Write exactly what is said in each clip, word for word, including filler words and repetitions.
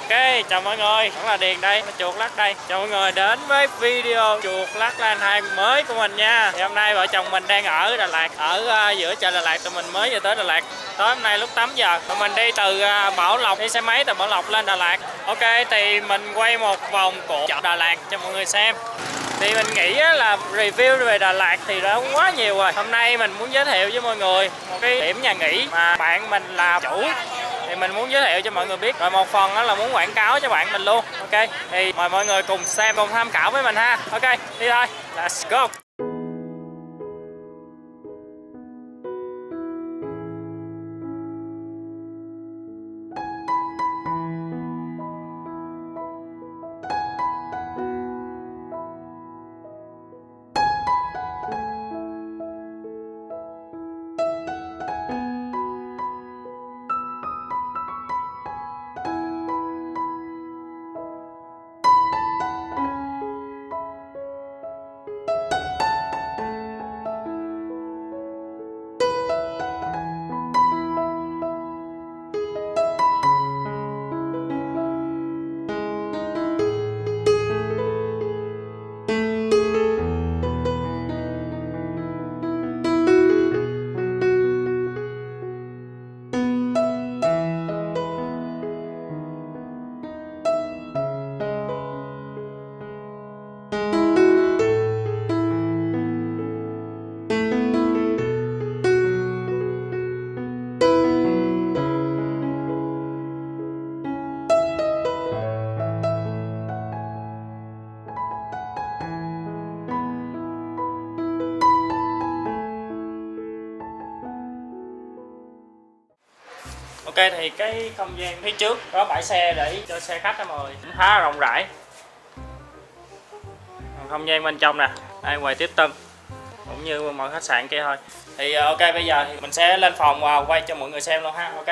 Ok, chào mọi người, vẫn là Điền đây, chuột lắc đây. Chào mọi người đến với video chuột lắc lan hai mới của mình nha. Thì hôm nay vợ chồng mình đang ở Đà Lạt, ở uh, giữa chợ Đà Lạt. Tụi mình mới vừa tới Đà Lạt. Tối hôm nay lúc tám giờ. Tụi mình đi từ uh, Bảo Lộc, đi xe máy từ Bảo Lộc lên Đà Lạt. Ok, thì mình quay một vòng của chợ Đà Lạt cho mọi người xem. Thì mình nghĩ là review về Đà Lạt thì đã quá nhiều rồi. Hôm nay mình muốn giới thiệu với mọi người một cái điểm nhà nghỉ mà bạn mình là chủ, thì mình muốn giới thiệu cho mọi người biết. Rồi một phần đó là muốn quảng cáo cho bạn mình luôn. Ok, thì mời mọi người cùng xem, cùng tham khảo với mình ha. Ok, đi thôi, let's go. Ok, thì cái không gian phía trước có bãi xe để cho xe khách đó mọi người, cũng khá là rộng rãi. Không gian bên trong nè, đây quầy tiếp tân cũng như mọi khách sạn kia thôi. Thì ok, bây giờ thì mình sẽ lên phòng và quay cho mọi người xem luôn ha. Ok.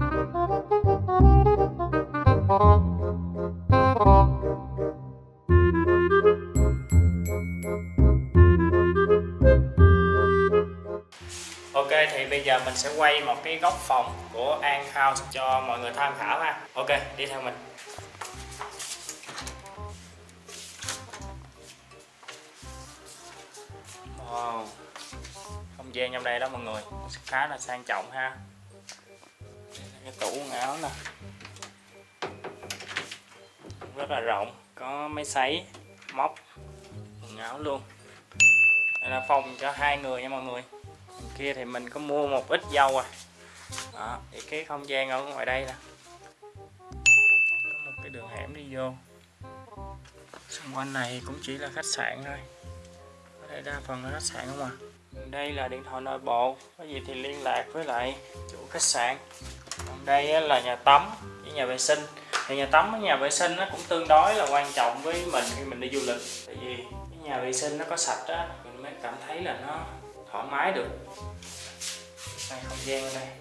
Ok, thì bây giờ mình sẽ quay một cái góc phòng của An House cho mọi người tham khảo ha. Ok, đi theo mình. Wow, không gian trong đây đó mọi người, khá là sang trọng ha. Cái tủ quần áo nè, rất là rộng, có máy sấy, móc quần áo luôn. Đây là phòng cho hai người nha mọi người. Kia thì mình có mua một ít dâu à. Đó, thì cái không gian ở ngoài đây nè, có một cái đường hẻm đi vô. Xung quanh này cũng chỉ là khách sạn thôi. Ở đây đa phần là khách sạn không à. Đây là điện thoại nội bộ, có gì thì liên lạc với lại chủ khách sạn. Còn đây là nhà tắm với nhà vệ sinh. Thì nhà tắm với nhà vệ sinh nó cũng tương đối là quan trọng với mình khi mình đi du lịch. Tại vì cái nhà vệ sinh nó có sạch á, mình mới cảm thấy là nó thoải mái được. Đây, không gian ở đây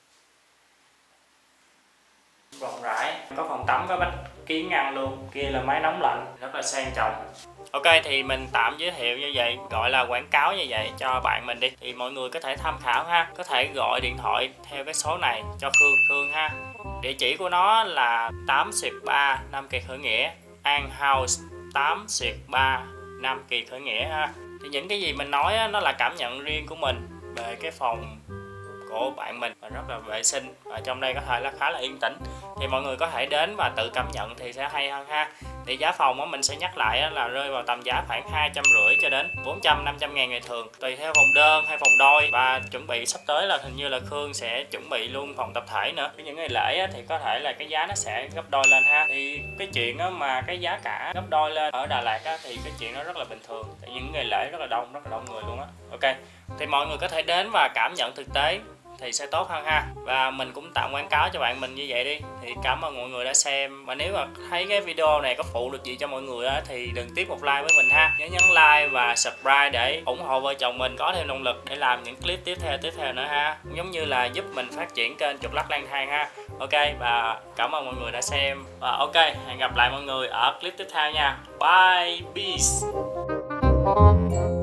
rộng rãi, có phòng tắm có bách kiến ngăn luôn, kia là máy nóng lạnh, rất là sang trọng. Ok, thì mình tạm giới thiệu như vậy, gọi là quảng cáo như vậy cho bạn mình đi, thì mọi người có thể tham khảo ha. Có thể gọi điện thoại theo cái số này cho Khương Khương ha. Địa chỉ của nó là tám xuyệt ba Nam Kỳ Khởi Nghĩa, An House tám xuyệt ba Nam Kỳ Khởi Nghĩa ha. Thì những cái gì mình nói á, nó là cảm nhận riêng của mình về cái phòng của bạn mình, và rất là vệ sinh, và trong đây có thể là khá là yên tĩnh. Thì mọi người có thể đến và tự cảm nhận thì sẽ hay hơn ha. Thì giá phòng á, mình sẽ nhắc lại á, là rơi vào tầm giá khoảng hai trăm rưỡi cho đến bốn trăm năm trăm ngàn ngày thường, tùy theo phòng đơn hay phòng đôi. Và chuẩn bị sắp tới là hình như là Khương sẽ chuẩn bị luôn phòng tập thể nữa. Với những ngày lễ á, thì có thể là cái giá nó sẽ gấp đôi lên ha. Thì cái chuyện á, mà cái giá cả gấp đôi lên ở Đà Lạt á, thì cái chuyện nó rất là bình thường. Tại những ngày lễ rất là đông, rất là đông người luôn á. Ok, thì mọi người có thể đến và cảm nhận thực tế thì sẽ tốt hơn ha. Và mình cũng tạm quảng cáo cho bạn mình như vậy đi. Thì cảm ơn mọi người đã xem, và nếu mà thấy cái video này có phụ được gì cho mọi người á, thì đừng tiếp một like với mình ha. Nhớ nhấn like và subscribe để ủng hộ vợ chồng mình có thêm động lực để làm những clip tiếp theo tiếp theo nữa ha, giống như là giúp mình phát triển kênh Chuột Lắc Lang Thang ha. Ok, và cảm ơn mọi người đã xem, và ok, hẹn gặp lại mọi người ở clip tiếp theo nha. Bye, peace.